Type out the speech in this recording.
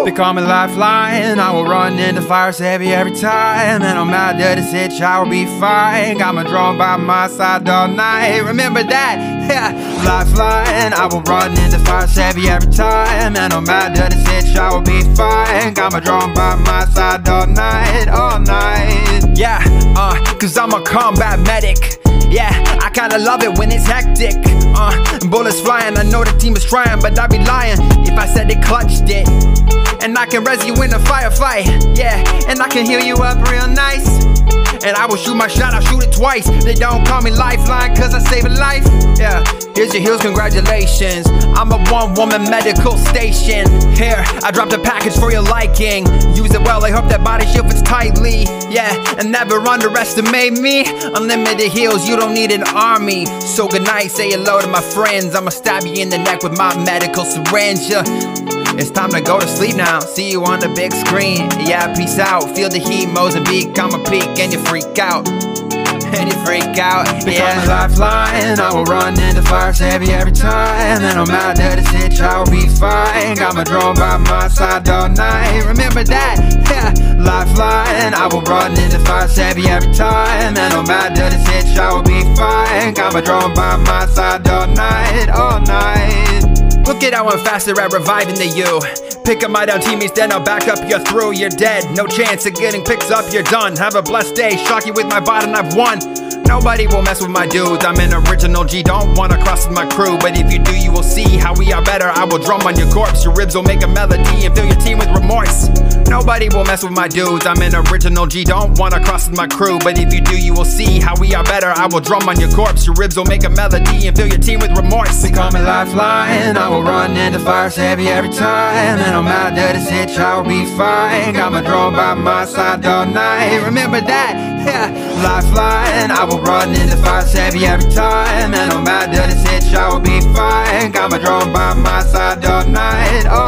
They call me Lifeline, I will run into fire savvy every time. And no matter the situation, I will be fine. Got my drone by my side all night. Remember that? Yeah. Lifeline, I will run into fire savvy every time. And no matter the situation, I will be fine. Got my drone by my side all night, all night. Yeah, cause I'm a combat medic. Yeah, I kinda love it when it's hectic. Bullets flying, I know the team is trying, but I'd be lying if I said they clutched it. And I can res you in a firefight, yeah, and I can heal you up real nice. And I will shoot my shot, I'll shoot it twice. They don't call me Lifeline cause I save a life. Yeah, here's your heels, congratulations. I'm a one-woman medical station. Here, I dropped a package for your liking. Use it well, I hope that body shield fits tightly. Yeah, and never underestimate me. Unlimited heals, you don't need an army. So good night, say hello to my friends. I'ma stab you in the neck with my medical syringe. It's time to go to sleep now, see you on the big screen. Yeah, peace out, feel the heat, Mozambique, I'ma peek and you freak out. And you freak out, yeah. Become a Lifeline, I will run into fire savvy every time. And no matter the situation, I will be fine. Got my drone by my side all night. Remember that? Yeah. Lifeline, I will run into fire savvy every time. And no matter the situation, I will be fine. Got my drone by my side all night, all night. Look at how I'm faster at reviving than you. Pick up my down teammates, then I'll back up, you're through, you're dead. No chance of getting picked up, you're done. Have a blessed day, shock you with my bot and I've won. Nobody will mess with my dudes, I'm an original G. Don't wanna cross with my crew, but if you do, you will see how we are better. I will drum on your corpse, your ribs will make a melody and fill your team with remorse. Nobody will mess with my dudes, I'm an original G. Don't wanna cross with my crew, but if you do, you will see how we are better. I will drum on your corpse, your ribs will make a melody and fill your team with remorse. They call me Lifeline, I will run into fire savvy every time. And no matter the situation, I will be fine. Got my drone by my side all night. Remember that? Yeah. Lifeline, I will run into fire savvy every time. And no matter the situation, I will be fine. Got my drone by my side all night.